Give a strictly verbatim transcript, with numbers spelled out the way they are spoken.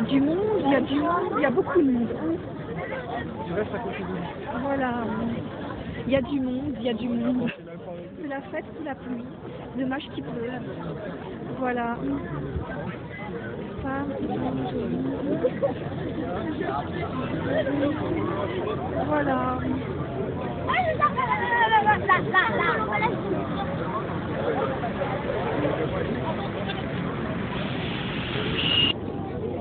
du monde, il y a du monde, il y a beaucoup de monde. Tu restes à côté de lui. Voilà. Il y a du monde, il y a du monde. C'est la fête sous la pluie. Dommage qu'il pleut. Voilà. Ça, voilà.